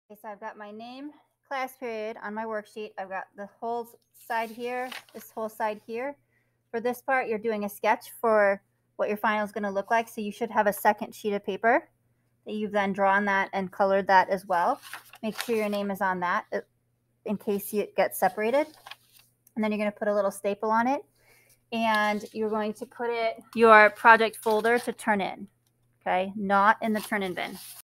Okay, so I've got my name, class period on my worksheet. I've got the whole side here, this whole side here. For this part, you're doing a sketch for what your final is going to look like. So you should have a second sheet of paper that you've then drawn that and colored that as well. Make sure your name is on that in case it gets separated. And then you're going to put a little staple on it. And you're going to put it your project folder to turn in. Okay, not in the turn in bin.